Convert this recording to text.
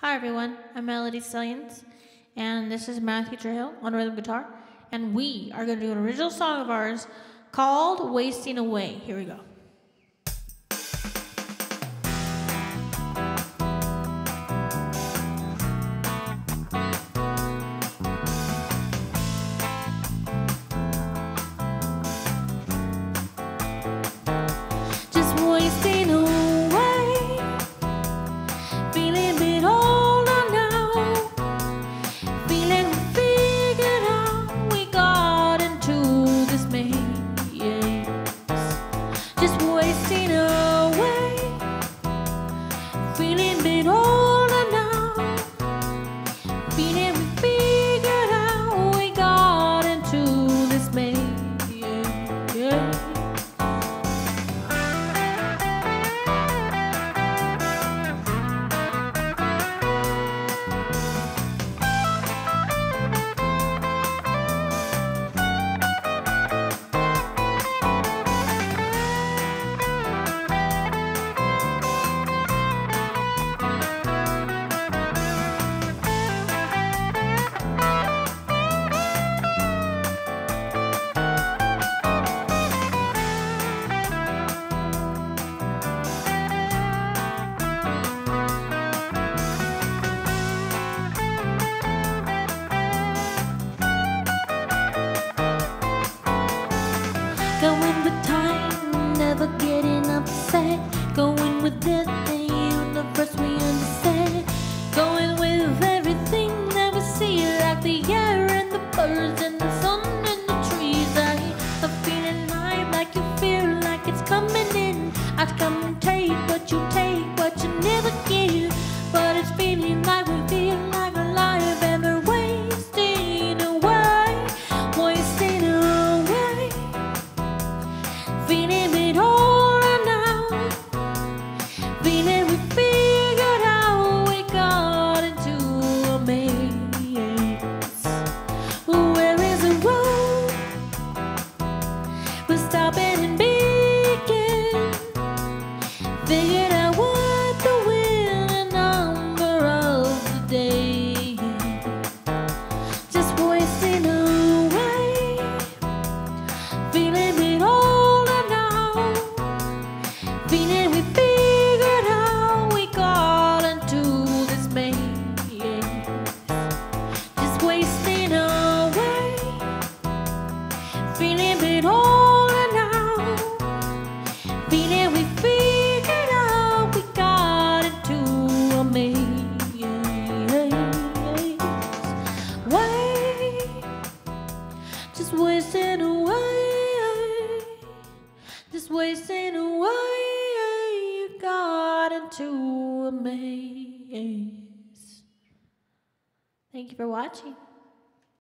Hi everyone, I'm Melody Stalians, and this is Matthew Trejo on rhythm guitar, and we are going to do an original song of ours called Wasting Away. Here we go. Just wasting away, feeling a bit older now, feeling we figured out we got into this maze. Just wasting away, feeling a bit older now, feeling we figured out we got into this maze. Going with time, never getting upset. Going with the universe we understand. Going with everything that we see, like the air and the birds and the sun and the trees. I'm feeling alive, like you feel like it's coming in. I'd come and take what you never give. But it's feeling like we feel like alive, and we're wasting away, wasting away. Feeling a bit older now, feeling we figured out we got into a maze. Where is the road? We're stopping and begin. Figured out what the winning number of the day. Just wasting away, feeling a bit older now, feeling we figured out we got into this maze. Just wasting away, feeling a bit older now, feeling we figured out we got into a maze. Just wasting away, just wasting away, you got into a maze. Thank you for watching.